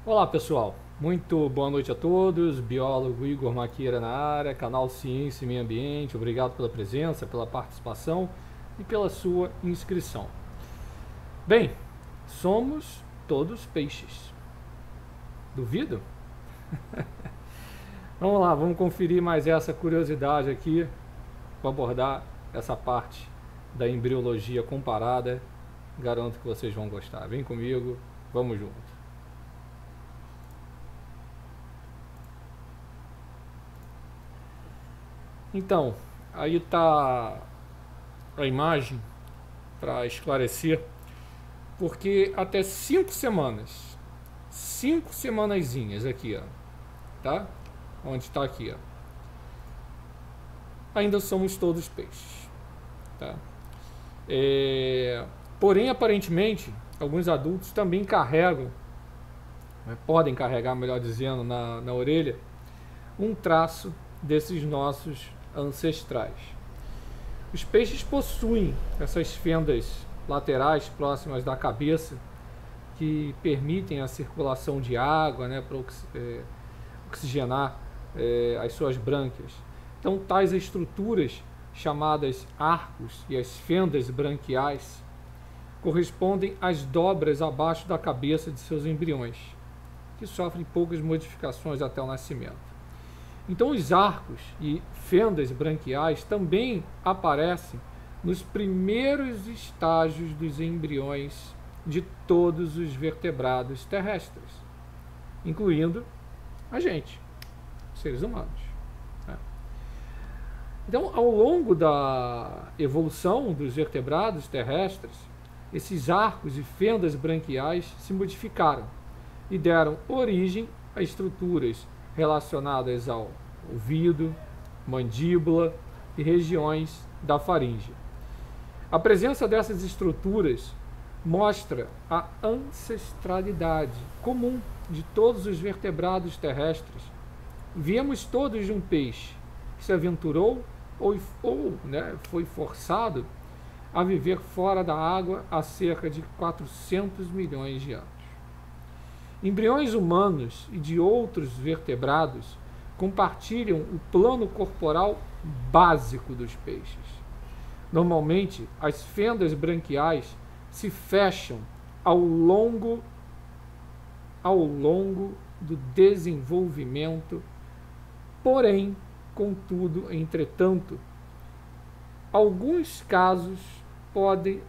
Olá pessoal, muito boa noite a todos, biólogo Igor Maqueira na área, canal Ciência e Meio Ambiente, obrigado pela presença, pela participação e pela sua inscrição. Bem, somos todos peixes, duvido? Vamos lá, vamos conferir mais essa curiosidade aqui, vou abordar essa parte da embriologia comparada, garanto que vocês vão gostar, vem comigo, vamos junto. Então, aí está a imagem para esclarecer, porque até 5 semanazinhas aqui, ó, tá? Onde está aqui, ó, ainda somos todos peixes, tá? Porém, aparentemente, alguns adultos também carregam, podem carregar, melhor dizendo, na orelha, um traço desses nossos ancestrais. Os peixes possuem essas fendas laterais próximas da cabeça que permitem a circulação de água, né, para oxigenar as suas brânquias. Então, tais estruturas, chamadas arcos e as fendas branquiais, correspondem às dobras abaixo da cabeça de seus embriões, que sofrem poucas modificações até o nascimento. Então, os arcos e fendas branquiais também aparecem nos primeiros estágios dos embriões de todos os vertebrados terrestres, incluindo a gente, seres humanos. Então, ao longo da evolução dos vertebrados terrestres, esses arcos e fendas branquiais se modificaram e deram origem a estruturas relacionadas ao ouvido, mandíbula e regiões da faringe. A presença dessas estruturas mostra a ancestralidade comum de todos os vertebrados terrestres. Viemos todos de um peixe que se aventurou ou foi forçado a viver fora da água há cerca de 400 milhões de anos. Embriões humanos e de outros vertebrados compartilham o plano corporal básico dos peixes. Normalmente, as fendas branquiais se fecham ao longo do desenvolvimento, porém, contudo, entretanto, alguns casos podem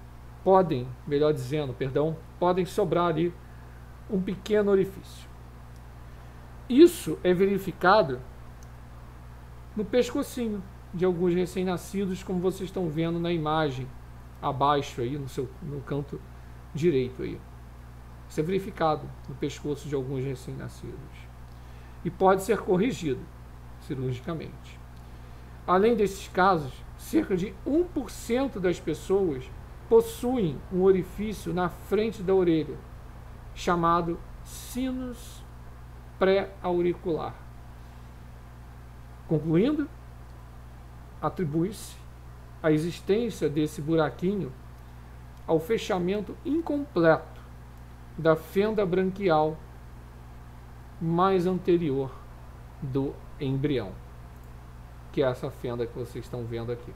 sobrar ali um pequeno orifício. Isso é verificado no pescocinho de alguns recém-nascidos, como vocês estão vendo na imagem abaixo aí, no canto direito aí. Isso é verificado no pescoço de alguns recém-nascidos e pode ser corrigido cirurgicamente. Além desses casos, cerca de 1% das pessoas possuem um orifício na frente da orelha, chamado sinus pré-auricular. Concluindo, atribui-se a existência desse buraquinho ao fechamento incompleto da fenda branquial mais anterior do embrião, que é essa fenda que vocês estão vendo aqui.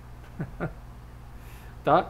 Tá?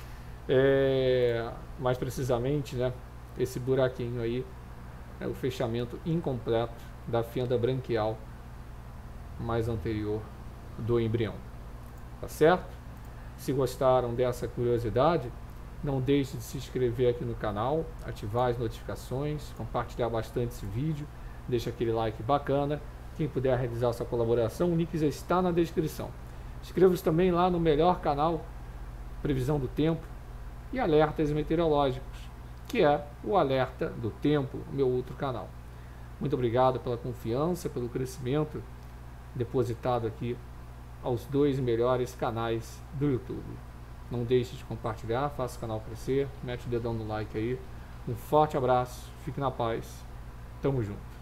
Mais precisamente, né, esse buraquinho aí é o fechamento incompleto da fenda branquial mais anterior do embrião. Tá certo? Se gostaram dessa curiosidade, não deixe de se inscrever aqui no canal, ativar as notificações, compartilhar bastante esse vídeo, deixa aquele like bacana. Quem puder realizar essa colaboração, o link já está na descrição. Inscreva-se também lá no melhor canal, Previsão do Tempo e Alertas Meteorológicos, que é o Alerta do Tempo, o meu outro canal. Muito obrigado pela confiança, pelo crescimento depositado aqui aos 2 melhores canais do YouTube. Não deixe de compartilhar, faça o canal crescer, mete o dedão no like aí. Um forte abraço, fique na paz, tamo junto.